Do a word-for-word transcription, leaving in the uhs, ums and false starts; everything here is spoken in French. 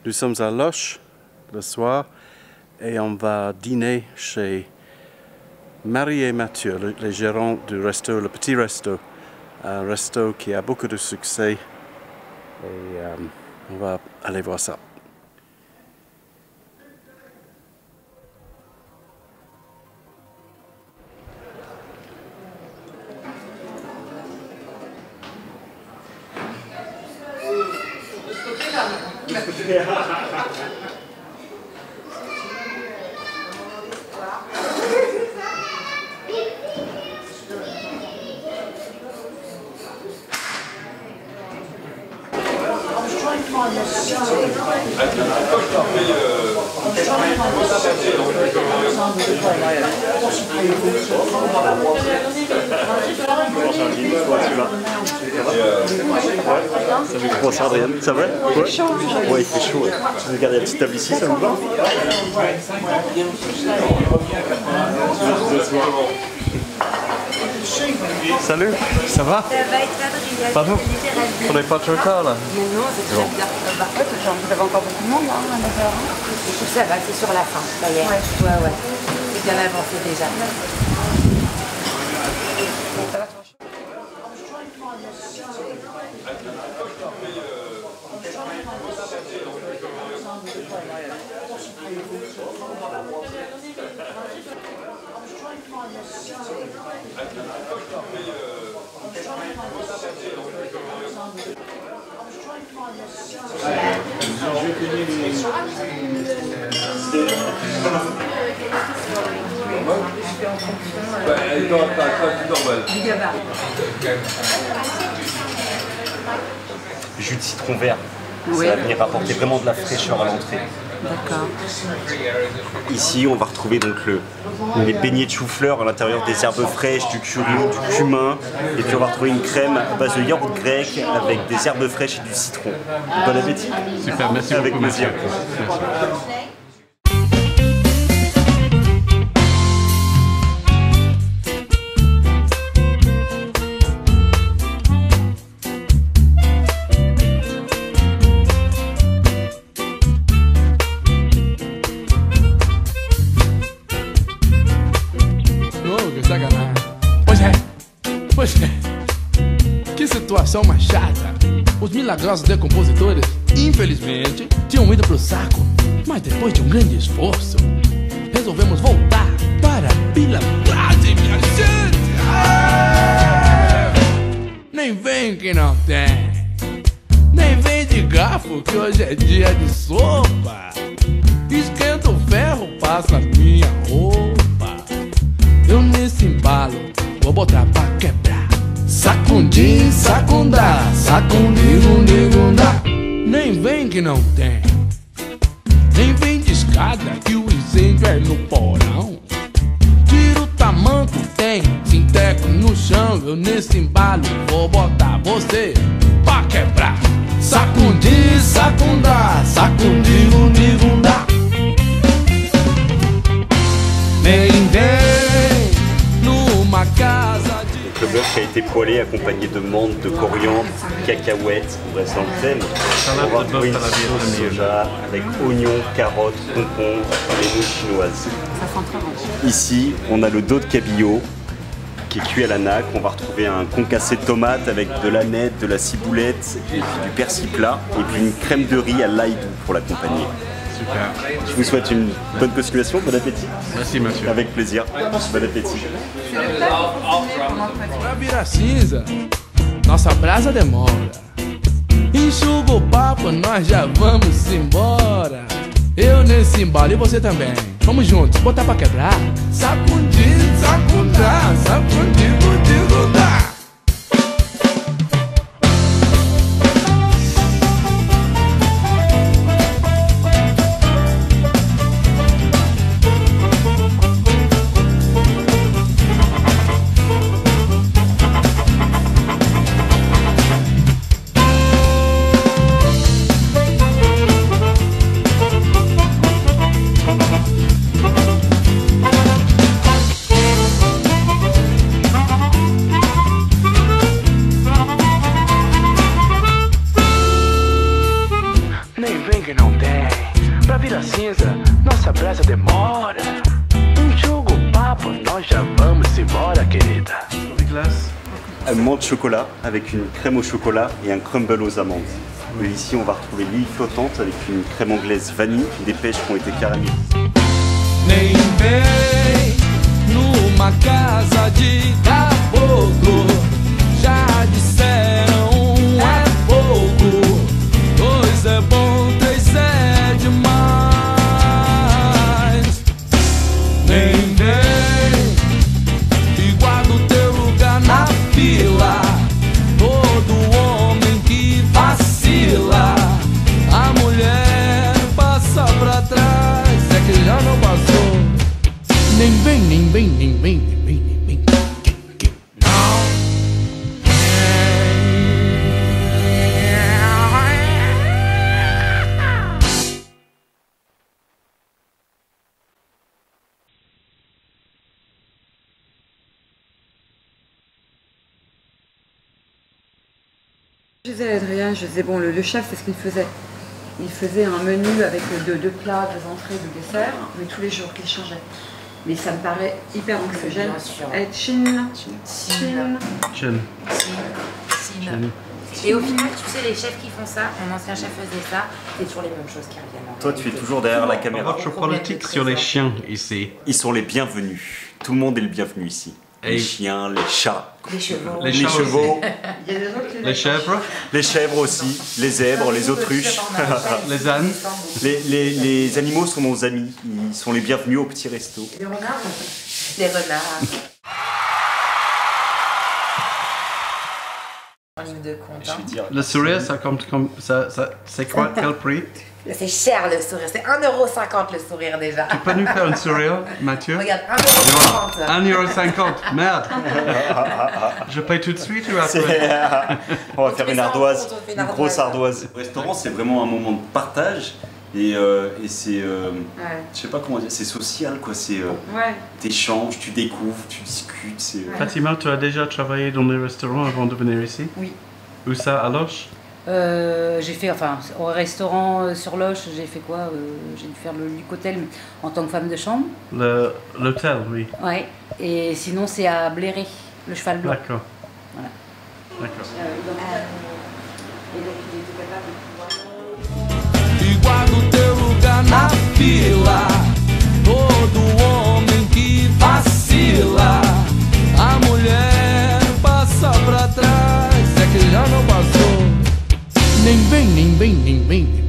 Nous sommes à Loches le soir et on va dîner chez Marie et Mathieu, les gérants du resto, le Petit Resto. Un resto qui a beaucoup de succès et euh, on va aller voir ça. Bonsoir Adrien, ça va? Ouais, chaud, ouais, il fait chaud. Ouais. Vous regardez la petite table ici, ça vous va? Salut, ça va? Ça va être Adrien. Pardon? On n'est pas trop tard là? Mais non, c'est très bien. Bah, vous avez encore beaucoup de monde hein, à neuf heures. Ça va, c'est sur la fin, ça y est. Ouais, ouais. ouais. C'est bien avancé déjà. Ça va trop chaud. Jus de citron vert. Oui. Ça va venir apporter vraiment de la fraîcheur à l'entrée. D'accord. Ici, on va retrouver donc le, les beignets de chou-fleur à l'intérieur des herbes fraîches, du curry, du cumin. Et puis on va retrouver une crème à base de yaourt grec avec des herbes fraîches et du citron. Bon appétit. Super, merci avec beaucoup. plaisir. Merci. Poxa, que situação mais chata. Os milagrosos decompositores, infelizmente, tinham ido pro saco. Mas depois de um grande esforço, resolvemos voltar para a pilantragem, minha gente. Ah! Nem vem que não tem. Nem vem de garfo que hoje é dia de sopa. Esquenta o ferro, passa minha roupa. Eu nesse embalo vou botar pra quebrar. Sacundim, sacundá, sacundigo, nigundá. Nem vem que não tem. Nem vem de escada que o incêndio é no porão. Tira o tamanco, tem sinteco no chão. Eu nesse embalo vou botar você pra quebrar. Sacundim, sacundá, sacundigo, nigundá. Nem vem numa casa de... Le bœuf qui a été poêlé accompagné de menthe, de coriandre, cacahuètes, on reste dans le thème. On va retrouver une sauce soja avec oignons, carottes, concombres et noix chinoises. Ça sent très bon. Ici, on a le dos de cabillaud qui est cuit à la naque. On va retrouver un concassé de tomates avec de l'aneth, de la ciboulette et puis du persil plat et puis une crème de riz à l'ail doux pour l'accompagner. Super. Je vous souhaite une bonne continuation, bon appétit. Merci monsieur. Avec plaisir, bon appétit. Pra virar cinza, nossa brasa demora. Enxuga o papo, nós já vamos embora. Eu nesse embalo e você também. Vamos juntos, botar pra quebrar. Sacudir, sacudar, sacudir, digo, dá. que não tem. Pra virar cinza, nossa brasa demora. Um jogo papo, nós já vamos embora, querida. Un menthe chocolat avec une crème au chocolat et un crumble aux amandes. Et ici, on va retrouver l'huile flottante avec une crème anglaise vanille, des pêches qui ont été caramélisées. Nem vem numa casa de caboclo. Já disseram um é pouco, dois é bom, três é demais. Nem vem e guarda o teu lugar na fila. Todo homem que vacila, a mulher passa pra trás, é que já não passou. Nem vem, nem vem, nem vem, nem vem, nem vem. Je disais à Adrien, je disais, bon, le, le chef, c'est ce qu'il faisait. Il faisait un menu avec deux, deux plats, deux entrées, deux desserts, mais tous les jours qu'il changeait. Mais ça me paraît hyper anxiogène. Et Chin, Chin, Chin. Chin. Et au final, tu sais, les chefs qui font ça, mon ancien chef faisait ça, c'est toujours les mêmes choses qui reviennent. Toi, tu es toujours derrière la caméra. Votre politique sur les chiens ici. Ils sont les bienvenus. Tout le monde est le bienvenu ici. Les chiens, les chats, les chevaux, les, les, chevaux, les chèvres, les chèvres aussi, les zèbres, les autruches, les ânes. Les, les, les animaux sont nos amis, ils sont les bienvenus au petit resto. Les renards, les renards. En ligne de compte. Hein. Le sourire, ça compte comme ça, ça c'est quoi, quel prix? C'est cher le sourire, c'est un euro cinquante le sourire déjà. Tu peux nous faire un sourire, Mathieu? Regarde, un euro cinquante. un euro cinquante, merde. Je paye tout de suite ou après? On va faire une ardoise, une, une grosse ardoise. Le restaurant, c'est vraiment un moment de partage et, euh, et c'est, euh, ouais. je sais pas comment dire, c'est social quoi, c'est, euh, ouais. T'échanges, tu découvres, tu discutes. C'est, euh... Fatima, tu as déjà travaillé dans les restaurants avant de venir ici? Oui. Où ça, à Loches? Euh, j'ai fait, enfin, au restaurant euh, sur Loches, j'ai fait quoi euh, J'ai dû faire le Luc Hôtel en tant que femme de chambre. L'hôtel, oui. Ouais. Et sinon, c'est à Bléré, le Cheval Blanc. D'accord. Voilà. D'accord. A mulher passa pra trás, é que já não passou. Nem vem, nem vem, nem vem.